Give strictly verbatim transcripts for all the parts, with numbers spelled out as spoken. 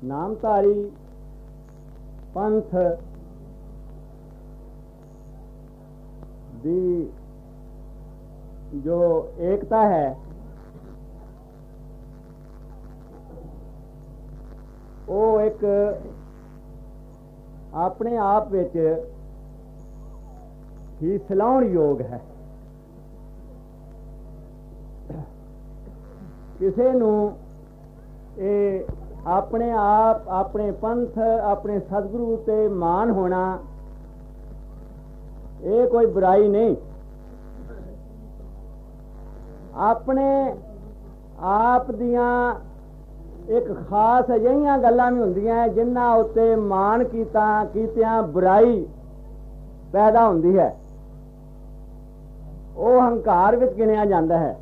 नामधारी पंथ दी जो एकता है वो एक अपने आप विच ही सलाउण योग है। किसी नूं ये अपने आप अपने पंथ अपने सतगुरु ते मान होना ये कोई बुराई नहीं। अपने आप दियां एक खास अजिहियां गल्लां भी हुंदियां जिन्हां उत्ते मान कीता कीतियां बुराई पैदा हुंदी है, वो हंकार विच गिणिया जांदा है।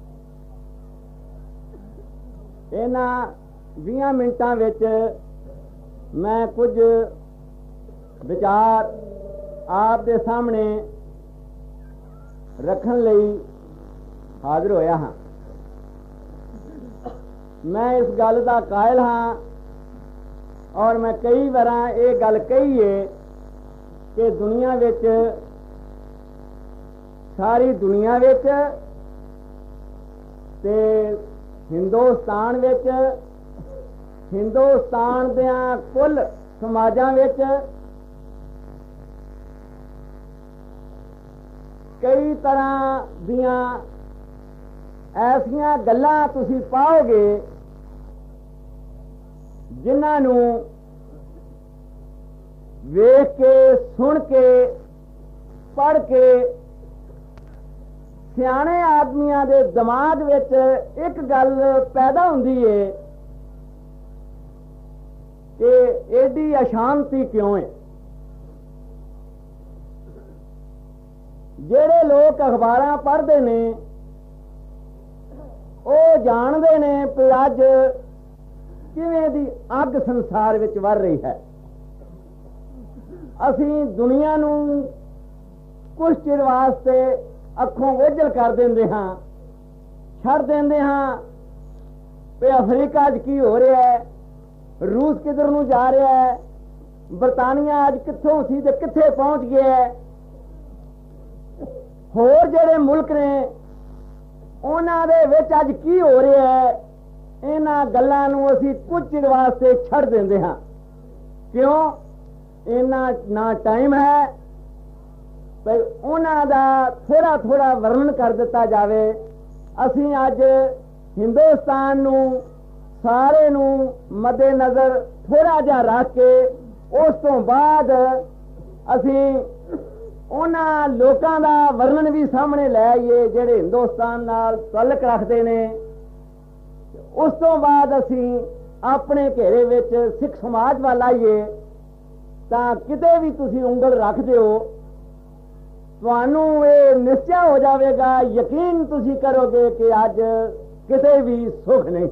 इन्हां बीस मिनटां विच मैं कुछ विचार आप दे सामने रखण लई हाजिर होया हाँ। मैं इस गल दा कायल हाँ और मैं कई बार ये गल कही है कि दुनिया विच सारी दुनिया विच ते हिंदुस्तान विच हिंदुस्तान दियां कुल समाजां विच कई तरह दियां ऐसियां गल्लां तुसी पाओगे जिन्हां नूं वेख के सुन के पढ़ के सियाणे आदमियां दे दिमाग विच एक गल पैदा हुंदी है कि एडी अशांति क्यों है। जेड़े लोग अखबारां पढ़दे ने वो जानते ने कि अज किवें दी अग संसार विच वध रही है। असीं दुनिया नूं कुछ चिर वास्ते अखों ओझल कर देंदे हां, छड़ देंदे हां कि अफ्रीका च की हो रहा है, रूस किधर नूं जा रहा है, बरतानिया अज कित्थों सी ते कित्थे पहुंच गया है। होर जेड़े मुल्क ने उन्हां दे विच अज की हो रहा है, इन्हां गल्लां नूं असीं कुछ चिर वास्ते छड़ देंदे हां। क्यों? इन्ना ना टाइम है भाई उन्हां दा थोड़ा थोड़ा वर्णन कर दिता जावे। असीं अज हिंदुस्तान नूं सारे नूं मद्दे नज़र थोड़ा जिहा रख के उस तो बाद असीं उन्हां लोकां दा वर्णन भी सामने लै आईए जेड़े हिंदुस्तान नाल तलक रखते ने। उस तो बाद असीं अपने घेरे विच सिख समाज वाल आईए तां किते भी तुसीं उंगल रख दिओ, तुहानूं ये निश्चय हो जाएगा, यकीन तुसीं करोगे कि अज किते भी सुख नहीं।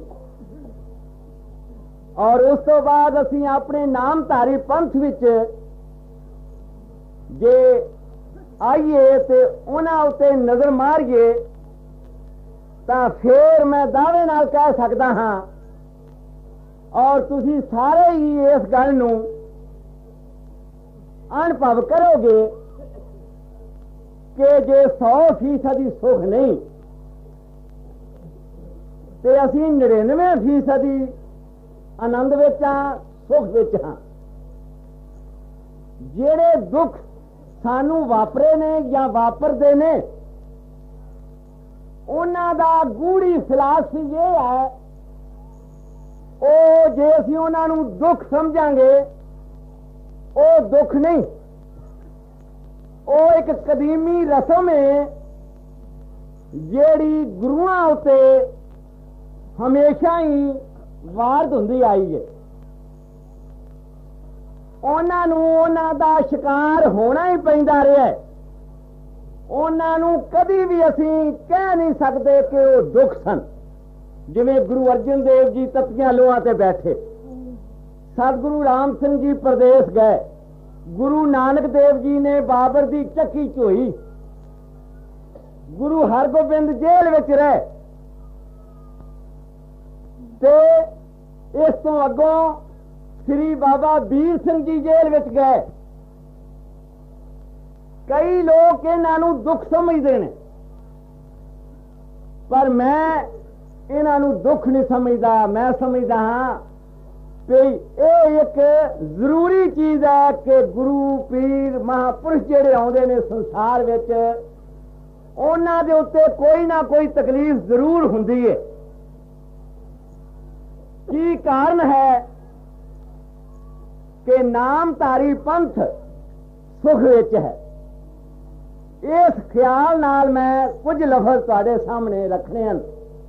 और उस तो बाद असीं अपने नामधारी पंथ विच जे आइए तो उन्हां उत्ते नजर मारिए तां फिर मैं दावे नाल कह सकदा हां और तुसीं सारे ही इस गल नूं अनुभव करोगे कि जे सौ फीसदी सुख नहीं ते असीं नड़िनवे फीसदी आनंद विच हां, सुख विच हां। जेड़े दुख सानू वापरे ने या वापरदे ने उन्हां दा गूढ़ी फिलासफी ये है, ओ जे असीं उन्हां नूं दुख समझांगे ओ दुख नहीं, ओ एक कदीमी रस्म है जेड़ी गुरुआं उत्ते हमेशा ही वारद हुंदी आई है। उन्हां नूं उन्हां दा शिकार होना ही पैंदा रहा है। उन्हां नूं कदी भी असीं कह नहीं सकते कि वो दुख सन। जिवें गुरु अर्जन देव जी तपकियां लोहां ते बैठे, सतगुरु राम सिंह जी प्रदेश गए, गुरु नानक देव जी ने बाबर की चक्की चोई, गुरु हरगोबिंद जेल विच रहे ते इस तो अगों श्री बाबा वीर सिंह जी जेल विच गए। कई लोग इन्हां दुख समझते हैं, पर मैं इन्हां दुख नहीं समझदा। मैं समझदा हाँ कि यह एक जरूरी चीज है कि गुरु पीर महापुरुष जिहड़े आउंदे ने संसार विच, उन्हां दे उत्ते कोई ना कोई तकलीफ जरूर हुंदी है। की कारण है कि नामधारी पंथ सुख विच है। इस ख्याल नाल मैं कुछ लफज तुहाडे सामने रखने हैं।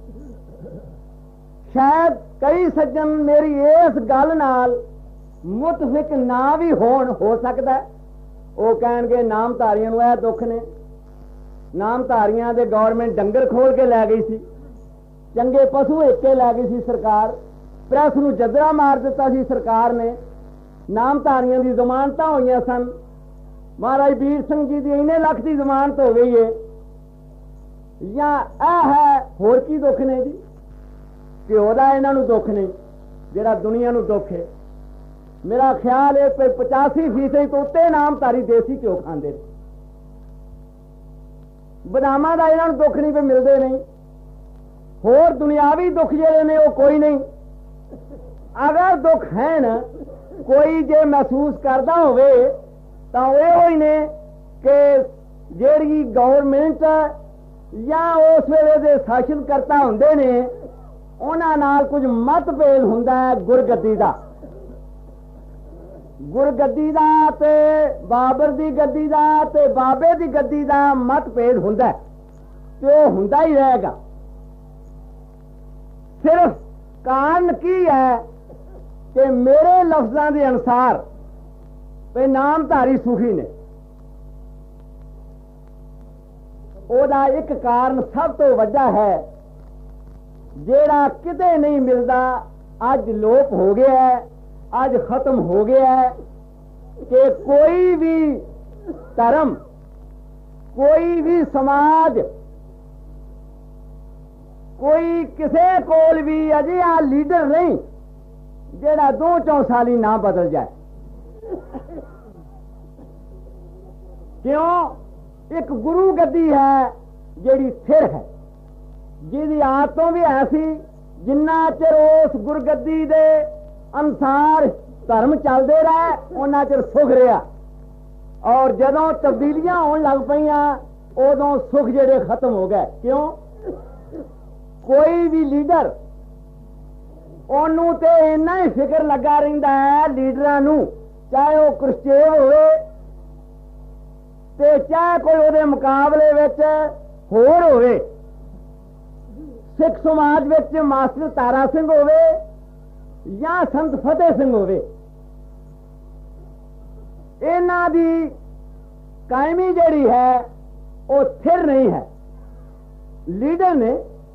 शायद कई सज्जन मेरी इस गल नाल मुतफिक ना भी होण हो सकता है। वो कहणगे नामधारियां नूं इह दुख ने, नामधारियां दे गौरमेंट डंगर खोल के लै गई सी, चंगे पशु इक्के लै गई सी सरकार, प्रेस नूं जदरा मार दिता सी सरकार ने, नामधारियां दी जमानतां होईयां सन, महाराज वीर सिंह जी की इन्ने लख की जमानत हो गई है, या यह है होर की दुख ने जी कि ओहदा इन्हां नूं दुख नहीं जिहड़ा दुनिया नूं दुख है। मेरा ख्याल है कि पचासी फीसदी तो उत्ते नामधारी देसी घ्यो खांदे, बदामां दा इन्हां नूं दुख नहीं पे मिलते नहीं, होर दुनियावी दुख जिहड़े ने वो कोई नहीं। अगर दुख है न कोई जे महसूस करता होवे तो यो ही ने कि जिहड़ी गौरमेंट या उस वेले दे शासन करता हुंदे ने उन्हां नाल कुछ मतभेद हुंदा है गुरगद्दी दा। गुरगद्दी दा ते बाबर दी गद्दी दा ते बाबे दी गद्दी दा मतभेद हुंदा है ते वो हुंदा ही रहेगा। सिर्फ कारण की है कि मेरे लफ्जां दे अनुसार पे नामधारी सुखी ने। ओदा एक कारण सब तो वड्डा है जेड़ा किते नहीं मिलता, अज लोप हो गया है, अज खत्म हो गया है कि कोई भी धर्म, कोई भी समाज, कोई किसे कोल भी अजिहा लीडर नहीं जेड़ा दो चौसाली ना बदल जाए। क्यों? एक गुरु गद्दी है जेड़ी स्थिर है, जिहदी आदतों भी ऐसी जिन्ना चिर उस गुरगद्दी दे अनुसार धर्म चलते रहे उन्ना चिर सुख रहा, और जदों तब्दीलियां होने लग पईयां उदों सुख जेड़े खत्म हो गए। क्यों? कोई भी लीडर ओनू ते इन्ना ही फिक्र लगा रहिंदा है लीडरां नूं, चाहे वो क्रिश्चेन होवे ते चाहे कोई उहदे मुकाबले विच होर होवे। सिख समाज विच मास्टर तारा सिंह होवे या संत फतेह सिंह होवे, इन्हां दी कायमी जिहड़ी है वो स्थिर नहीं है। लीडर ने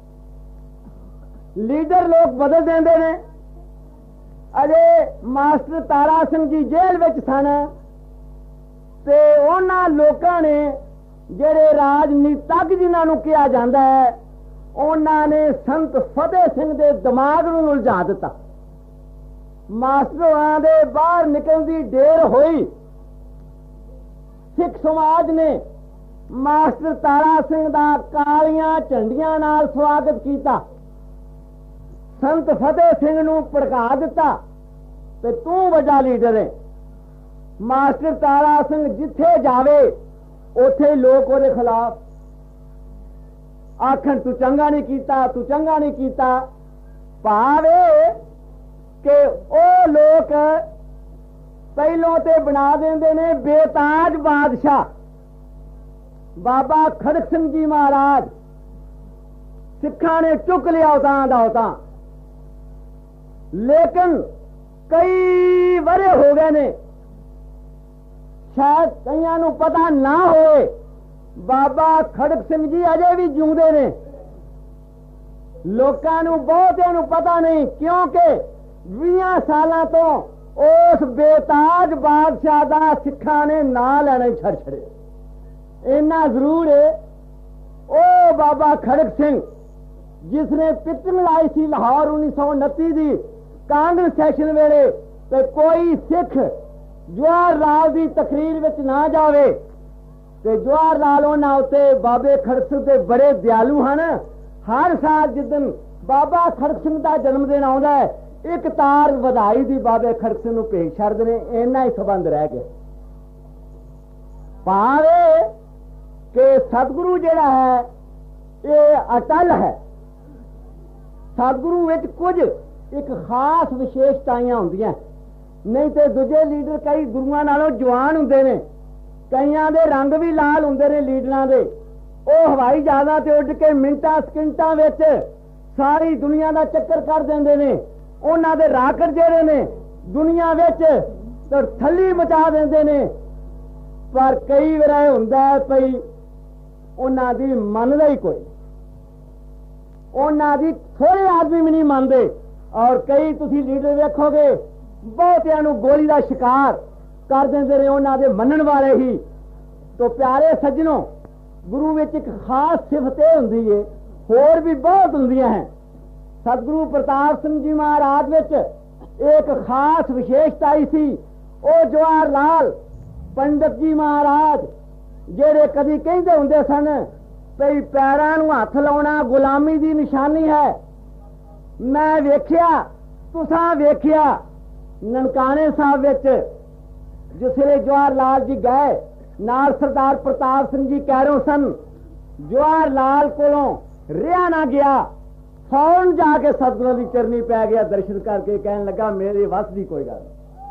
लीडर लोग बदल देंदे ने। अजे मास्टर तारा सिंह जी जेल विच सन ते उन्हां लोकां ने जेड़े राजनीतिक जिन्हां नूं कहा जांदा है उन्हां ने संत फतेह सिंह दे दिमाग नूं उलझा दिता। मास्टरां दे बाहर निकलदी देर होई, सिख समाज ने मास्टर तारा सिंह दा कालियां झंडियां नाल स्वागत किया, संत फतेह सिंह नूं भड़का दिता ते तू वड्डा लीडर है। मास्टर तारा सिंह जिथे जावे उथे लोग उहदे खिलाफ आखन तू चंगा नहीं कीता, तू चंगा नहीं कीता। भावे कि ओ लोग पहलों ते बना देंदे ने बेताज बादशाह बाबा खड़क सिंह जी महाराज, सिखा ने चुक लिया उतां दा उतां, लेकिन कई वरे हो गए ने, शायद कईयां नूं पता ना होए बाबा खड़क सिंह जी अजे भी जिउंदे ने, लोकां नूं बहुतिआं नूं पता नहीं, क्योंकि बीस सालां तो उस बेताज बादशाह दा सिखा ने नां लैना ही छड़ छड़े। इन्ना जरूर है ओ बाबा खड़क सिंह जिसने पिटन लाई सी लाहौर उन्नीस सौ उनती दी कांग्रेस सैशन वेले ਤੇ ਕੋਈ ਸਿੱਖ ਜਵਾਹਰ ਲਾਲ ਦੀ ਤਕਰੀਰ ਵਿੱਚ ਨਾ ਜਾਵੇ। ਤੇ ਜਵਾਹਰ ਲਾਲ ਉਹਨਾਂ ਉੱਤੇ ਬਾਬੇ ਖੜਕ ਸਿੰਘ ਤੇ ਬੜੇ ਦਿਆਲੂ ਹਨ। ਹਰ ਸਾਲ ਜਿੱਦਣ ਬਾਬਾ ਖੜਕ ਸਿੰਘ ਦਾ ਜਨਮ ਦਿਨ ਆਉਂਦਾ ਹੈ, ਇੱਕ ਤਾਰ ਵਧਾਈ ਦੀ ਬਾਬੇ ਖੜਕ ਸਿੰਘ ਨੂੰ ਭੇਜ ਛੱਡਦੇ ਨੇ। ਇੰਨਾ ਹੀ ਸੰਬੰਧ ਰਹਿ ਗਿਆ। ਭਾਵੇਂ ਕਿ ਸਤਿਗੁਰੂ ਜਿਹੜਾ ਹੈ ਇਹ ਅਟਲ ਹੈ। ਸਤਿਗੁਰੂ ਵਿੱਚ ਕੁਝ ਇੱਕ ਖਾਸ ਵਿਸ਼ੇਸ਼ਤਾਵਾਂ ਹੁੰਦੀਆਂ, ਨਹੀਂ ਤੇ ਦੂਜੇ ਲੀਡਰ ਕਈ ਗੁਰੂਆਂ ਨਾਲੋਂ ਜਵਾਨ ਹੁੰਦੇ ਨੇ, ਕਈਆਂ ਦੇ ਰੰਗ ਵੀ ਲਾਲ ਹੁੰਦੇ ਨੇ ਲੀਡਰਾਂ ਦੇ। ਉਹ ਹਵਾਈ ਜਹਾਜ਼ਾਂ ਤੇ ਉੱਡ ਕੇ ਮਿੰਟਾਂ ਸਕਿੰਟਾਂ ਵਿੱਚ ਸਾਰੀ ਦੁਨੀਆ ਦਾ ਚੱਕਰ ਕਰ ਦਿੰਦੇ ਨੇ। ਉਹਨਾਂ ਦੇ ਰਾਕਟ ਜਿਹੜੇ ਨੇ ਦੁਨੀਆ ਵਿੱਚ ਥੱਲੀ ਮਚਾ ਦਿੰਦੇ ਨੇ। ਪਰ ਕਈ ਵਾਰ ਇਹ ਹੁੰਦਾ ਪਈ ਉਹਨਾਂ ਦੀ ਮੰਨਦਾ ਹੀ ਕੋਈ, ਉਹਨਾਂ ਦੀ ਥੋੜੇ ਆਦਮੀ ਵੀ ਨਹੀਂ ਮੰਨਦੇ। ਔਰ ਕਈ ਤੁਸੀਂ ਲੀਡਰ ਵੇਖੋਗੇ ਬਹੁਤਿਆਂ ਨੂੰ ਗੋਲੀ ਦਾ ਸ਼ਿਕਾਰ ਕਰ ਦਿੰਦੇ ਨੇ, ਉਹਨਾਂ ਦੇ ਮੰਨਣ ਵਾਲੇ ਹੀ। ਤੋ ਪਿਆਰੇ ਸੱਜਣੋ, ਗੁਰੂ ਵਿੱਚ ਇੱਕ ਖਾਸ ਸਿਫਤ ਇਹ ਹੁੰਦੀ ਹੈ, ਹੋਰ ਵੀ ਬਹੁਤ ਹੁੰਦੀਆਂ ਹੈ। ਸਤਿਗੁਰੂ ਪ੍ਰਤਾਪ ਸਿੰਘ ਜੀ ਮਹਾਰਾਜ ਵਿੱਚ ਇੱਕ ਖਾਸ ਵਿਸ਼ੇਸ਼ਤਾ ਹੀ ਸੀ। ਉਹ ਜਵਾਹਰ ਲਾਲ ਪੰਡਤ ਜੀ ਮਹਾਰਾਜ ਜਿਹੜੇ ਕਦੀ ਕਹਿੰਦੇ ਹੁੰਦੇ ਸਨ ਭਈ ਪੈਰਾਂ ਨੂੰ ਹੱਥ ਲਾਉਣਾ ਗੁਲਾਮੀ ਦੀ ਨਿਸ਼ਾਨੀ ਹੈ। ਮੈਂ ਵੇਖਿਆ, ਤੁਸਾਂ ਵੇਖਿਆ ਨਨਕਾਣੇ ਸਾਹਿਬ ਵਿੱਚ ਜਿਸ ਵੇਲੇ ਜਵਾਹਰ ਲਾਲ ਜੀ ਗਏ, ਨਾਲ ਸਰਦਾਰ ਪ੍ਰਤਾਪ ਸਿੰਘ ਜੀ ਕੈਰੋਂ ਸਨ। ਜਵਾਹਰ ਲਾਲ ਕੋਲੋਂ ਰਿਹਾ ਨਾ ਗਿਆ, ਫੌਰਨ ਜਾ ਕੇ ਸਤਿਗੁਰਾਂ ਦੀ ਚਰਨੀ ਪੈ ਗਿਆ, ਦਰਸ਼ਨ ਕਰਕੇ ਕਹਿਣ ਲੱਗਾ ਮੇਰੇ ਵੱਸ ਦੀ ਕੋਈ ਗੱਲ।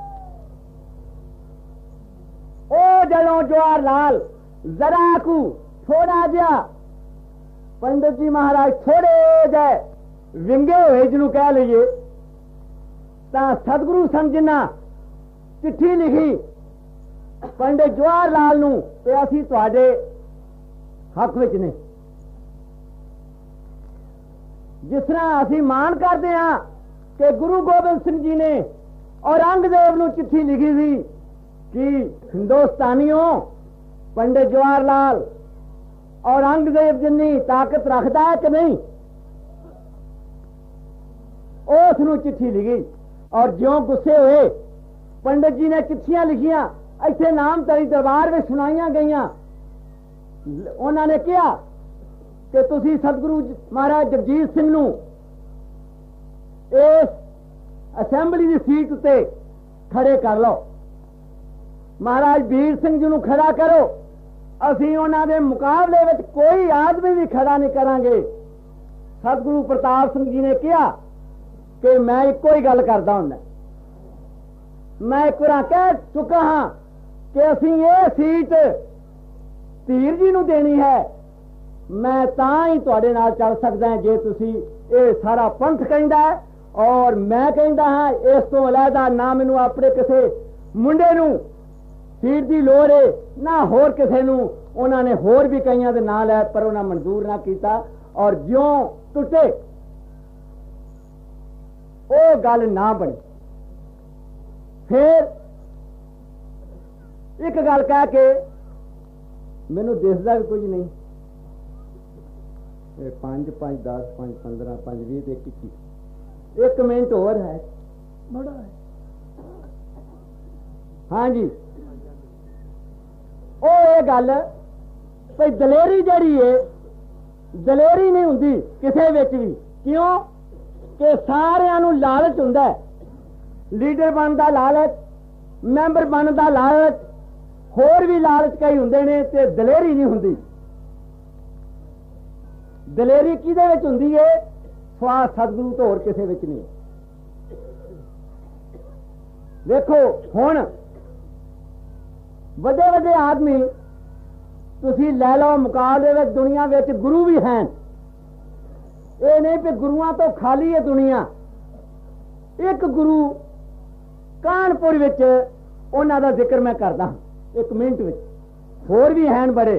ਉਹ ਜਦੋਂ ਜਵਾਹਰ ਲਾਲ ਜ਼ਰਾ ਕੁ ਥੋੜਾ ਜਿਹਾ ਪੰਡਤ ਜੀ ਮਹਾਰਾਜ ਥੋੜੇ ਜਿਹੇ ਵਿੰਗੇ ਹੋਏ ਜਿਹਨੂੰ ਕਹਿ ਲਈਏ, ਤਾਂ ਸਤਿਗੁਰੂ ਸਮਝਣਾ ਚਿੱਠੀ ਲਿਖੀ ਪੰਡਿਤ ਜਵਾਹਰ ਲਾਲ ਨੂੰ ਤੇ ਅਸੀਂ ਤੁਹਾਡੇ ਹੱਕ ਵਿੱਚ ਨੇ। ਜਿਸ ਤਰ੍ਹਾਂ ਅਸੀਂ ਮਾਣ ਕਰਦੇ ਹਾਂ ਕਿ ਗੁਰੂ ਗੋਬਿੰਦ ਸਿੰਘ ਜੀ ਨੇ ਔਰੰਗਜ਼ੇਬ ਨੂੰ ਚਿੱਠੀ ਲਿਖੀ ਸੀ ਕਿ ਹਿੰਦੁਸਤਾਨੀਓ ਪੰਡਿਤ ਜਵਾਹਰ ਲਾਲ ਔਰੰਗਜ਼ੇਬ ਜਿੰਨੀ ਤਾਕਤ ਰੱਖਦਾ ਹੈ ਕਿ ਨਹੀਂ। ਉਸ ਨੂੰ ਚਿੱਠੀ ਲਿਖੀ ਔਰ ਜਿਉਂ ਗੁੱਸੇ ਹੋਏ ਪੰਡਿਤ ਜੀ ਨੇ ਚਿੱਠੀਆਂ ਲਿਖੀਆਂ, ਇੱਥੇ ਨਾਮਧਾਰੀ ਦਰਬਾਰ ਵਿੱਚ ਸੁਣਾਈਆਂ ਗਈਆਂ। ਉਹਨਾਂ ਨੇ ਕਿਹਾ ਕਿ ਤੁਸੀਂ ਸਤਿਗੁਰੂ ਮਹਾਰਾਜ ਜਗਜੀਤ ਸਿੰਘ ਨੂੰ ਇਸ ਅਸੈਂਬਲੀ ਦੀ ਸੀਟ ਉੱਤੇ ਖੜੇ ਕਰ ਲਓ, ਮਹਾਰਾਜ ਵੀਰ ਸਿੰਘ ਜੀ ਨੂੰ ਖੜਾ ਕਰੋ, ਅਸੀਂ ਉਹਨਾਂ ਦੇ ਮੁਕਾਬਲੇ ਵਿੱਚ ਕੋਈ ਆਦਮੀ ਵੀ ਖੜਾ ਨਹੀਂ ਕਰਾਂਗੇ। ਸਤਿਗੁਰੂ ਪ੍ਰਤਾਪ ਸਿੰਘ ਜੀ ਨੇ ਕਿਹਾ ਕਿ ਮੈਂ ਇੱਕੋ ਹੀ ਗੱਲ ਕਰਦਾ ਹੁੰਦਾ, ਮੈਂ ਇੱਕ ਵਾਰ ਕਹਿ ਚੁੱਕਾ ਹਾਂ ਕਿ ਅਸੀਂ ਇਹ ਸੀਟ ਧੀਰ ਜੀ ਨੂੰ ਦੇਣੀ ਹੈ। ਮੈਂ ਤਾਂ ਹੀ ਤੁਹਾਡੇ ਨਾਲ ਚੱਲ ਸਕਦਾ ਜੇ ਤੁਸੀਂ ਇਹ ਸਾਰਾ ਪੰਥ ਕਹਿੰਦਾ ਹੈ, ਔਰ ਮੈਂ ਕਹਿੰਦਾ ਹਾਂ ਇਸ ਤੋਂ ਅਲੱਗਾ ਨਾ ਮੈਨੂੰ ਆਪਣੇ ਕਿਸੇ ਮੁੰਡੇ ਨੂੰ ਸੀਟ ਦੀ ਲੋੜ ਹੈ ਨਾ ਹੋਰ ਕਿਸੇ ਨੂੰ। ਉਹਨਾਂ ਨੇ ਹੋਰ ਵੀ ਕਈਆਂ ਦੇ ਨਾਂ ਲੈ, ਪਰ ਉਹਨਾਂ ਮਨਜ਼ੂਰ ਨਾ ਕੀਤਾ ਔਰ ਜਿਉਂ ਟੁੱਟੇ ਉਹ ਗੱਲ ਨਾ ਬਣੀ। ਫਿਰ ਇੱਕ ਗੱਲ ਕਹਿ ਕੇ ਮੈਨੂੰ ਦਿਸਦਾ ਵੀ ਕੁਝ ਨਹੀਂ, ਪੰਜ ਪੰਜ ਦਸ ਪੰਜ ਪੰਦਰਾਂ ਪੰਜ ਵੀਹ ਤੇ ਇੱਕੀ, ਇੱਕ ਮਿੰਟ ਹੋਰ ਹੈ ਬੜਾ ਹੈ। ਹਾਂਜੀ, ਉਹ ਇਹ ਗੱਲ ਭਈ ਦਲੇਰੀ ਜਿਹੜੀ ਹੈ ਦਲੇਰੀ ਨਹੀਂ ਹੁੰਦੀ ਕਿਸੇ ਵਿੱਚ ਵੀ। ਕਿਉਂ ਕਿ ਸਾਰਿਆਂ ਨੂੰ ਲਾਲਚ ਹੁੰਦਾ, ਲੀਡਰ ਬਣਨ ਦਾ ਲਾਲਚ, ਮੈਂਬਰ ਬਣਨ ਦਾ ਲਾਲਚ, ਹੋਰ ਵੀ ਲਾਲਚ ਕਈ ਹੁੰਦੇ ਨੇ, ਤੇ ਦਲੇਰੀ ਨਹੀਂ ਹੁੰਦੀ। ਦਲੇਰੀ ਕਿਹਦੇ ਵਿੱਚ ਹੁੰਦੀ ਹੈ? ਸਵਾ ਸਤਿਗੁਰੂ ਤੋਂ ਹੋਰ ਕਿਸੇ ਵਿੱਚ ਨਹੀਂ। ਵੇਖੋ ਹੁਣ ਵੱਡੇ ਵੱਡੇ ਆਦਮੀ ਤੁਸੀਂ ਲੈ ਲਓ, ਮੁਕਾਬਲੇ ਵਿੱਚ ਦੁਨੀਆ ਵਿੱਚ ਗੁਰੂ ਵੀ ਹਨ। ਇਹ ਨਹੀਂ ਕਿ ਗੁਰੂਆਂ ਤੋਂ ਖਾਲੀ ਹੈ ਦੁਨੀਆ। ਇੱਕ ਗੁਰੂ ਕਾਨਪੁਰ ਵਿੱਚ, ਉਹਨਾਂ ਦਾ ਜ਼ਿਕਰ ਮੈਂ ਕਰਦਾ ਇੱਕ ਮਿੰਟ ਵਿੱਚ, ਹੋਰ ਵੀ ਹਨ ਬੜੇ।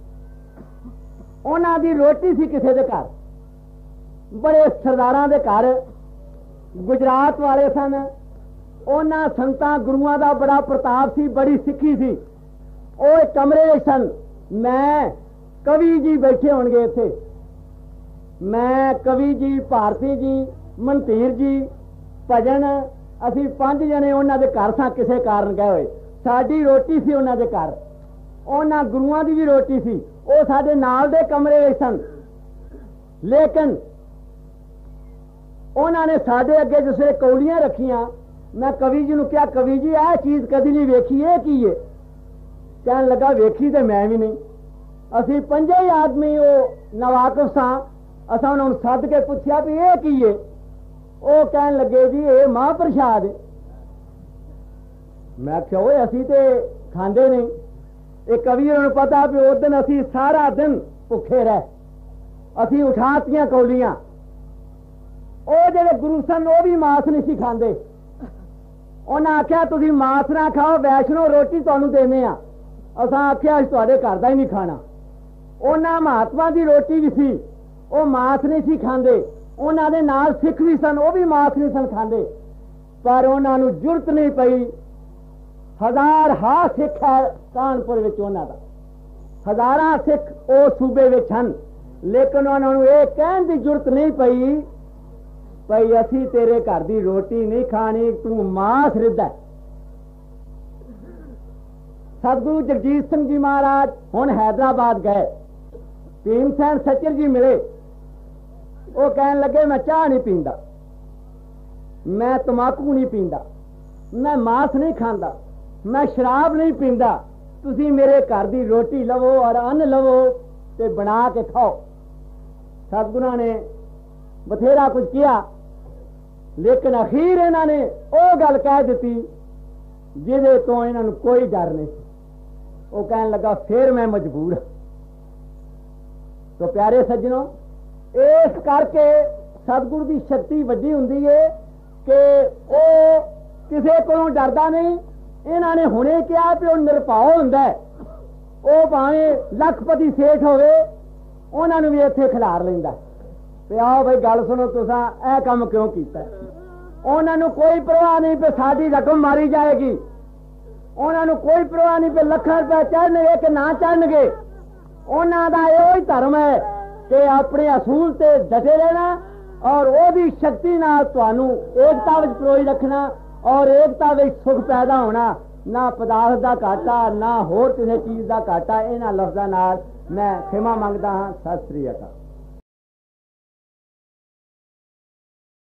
ਉਹਨਾਂ ਦੀ ਰੋਟੀ ਸੀ ਕਿਸੇ ਦੇ ਘਰ, ਬੜੇ ਸਰਦਾਰਾਂ ਦੇ ਘਰ, ਗੁਜਰਾਤ ਵਾਲੇ ਸਨ। ਉਹਨਾਂ ਸੰਤਾਂ ਗੁਰੂਆਂ ਦਾ ਬੜਾ ਪ੍ਰਤਾਪ ਸੀ, ਬੜੀ ਸਿੱਖੀ ਸੀ। ਉਹ ਇੱਕ ਕਮਰੇ ਵਿੱਚ ਸਨ। ਮੈਂ ਕਵੀ ਜੀ ਬੈਠੇ ਹੋਣਗੇ ਇੱਥੇ, ਮੈਂ ਕਵੀ ਜੀ, ਭਾਰਤੀ ਜੀ, ਮਨਤੀਰ ਜੀ, ਭਜਨ ਅਸੀਂ ਪੰਜ ਜਣੇ ਉਹਨਾਂ ਦੇ ਘਰ ਸਾਂ, ਕਿਸੇ ਕਾਰਨ ਗਏ ਹੋਏ। ਸਾਡੀ ਰੋਟੀ ਸੀ ਉਹਨਾਂ ਦੇ ਘਰ, ਉਹਨਾਂ ਗੁਰੂਆਂ ਦੀ ਵੀ ਰੋਟੀ ਸੀ। ਉਹ ਸਾਡੇ ਨਾਲ ਦੇ ਕਮਰੇ ਵਿੱਚ ਸਨ, ਲੇਕਿਨ ਉਹਨਾਂ ਨੇ ਸਾਡੇ ਅੱਗੇ ਜਿਸੇ ਕੌਲੀਆਂ ਰੱਖੀਆਂ। मैं कवि जी ਨੂੰ ਕਿਹਾ, कवि जी ਇਹ चीज़ कदी नहीं वेखी, ये की है? कहन लगा वेखी तो मैं भी नहीं। असी पंजे ही आदमी वो नवाकिफ सां, असां उन्होंने सद के पूछया भी ये की है? वो कहन लगे जी ये महाप्रसाद है। मैं क्या वो असी तो खांदे नहीं। ये कवि उन्होंने पता भी उस दिन असी सारा दिन भुखे रहे, असी उठातियां कौलियां। वो जेडे गुरु सन वो भी मांस नहीं सी खांदे। उन्हें आख्या तुसीं मांस ना खाओ, वैष्णो रोटी तुहानूं देने आ। असां आख्या असीं तुहाडे घर दा ही नहीं खाना। उन्हां महात्मा की रोटी भी सी, वो मांस नहीं सी खांदे। उन्हां दे नाल सिख भी सन, वो भी मांस नहीं सन खांदे। पर उन्हां नूं जुरत नहीं पई। हजार हा सिख है कानपुर विच उन्हां दा, हजारां सिख वो सूबे विच हन, लेकिन उन्हां नूं इह कहण दी जुरत नहीं पई भाई असी तेरे घर की रोटी नहीं खानी, तू मांस रिद्धा। सतगुरु जगजीत सिंह जी महाराज हुण हैदराबाद गए, भीम सैन सचर जी मिले। वो कहन लगे मैं चाह नहीं पींदा, मैं तंबाकू नहीं पींदा, मैं मांस नहीं खाता, मैं शराब नहीं पींदा। तुसी मेरे घर की रोटी लवो और अन्न लवो ते बना के खाओ। सतगुरु ने बथेरा कुछ किया, लेकिन अखीर इन्होंने वो गल कह दी जिदे तो इन्हों कोई डर नहीं। वो कहन लगा फिर मैं मजबूर। तो प्यारे सज्जनों, इस करके सतगुरु की शक्ति वड्डी हुंदी है कि वो किसी को डरदा नहीं। इन्होंने हुणे कहा कि वो निरभाव हुंदा है, वो भावें लखपति सेठ होवे उन्होंने भी इत्थे खिलार लैंदा। ते आओ भाई गल सुनो, तुसां ऐ काम क्यों कीता? उन्होंने कोई परवाह नहीं पे साडी रकम मारी जाएगी, उन्होंने कोई परवाह नहीं पे लखां रुपया चढ़नगे कि ना चढ़नगे। उन्हां दा इहो ही धर्म है कि अपने असूल ते डटे रहना और ओदी शक्ति नाल तुहानूं एकता विच परोई रखना और एकता विच सुख पैदा होना। ना पदार्थ का घाटा, ना होर किसी चीज़ का घाटा। इन्हां लफ्ज़ां नाल मैं खिमा मंगदा हां। सत श्री अकाल।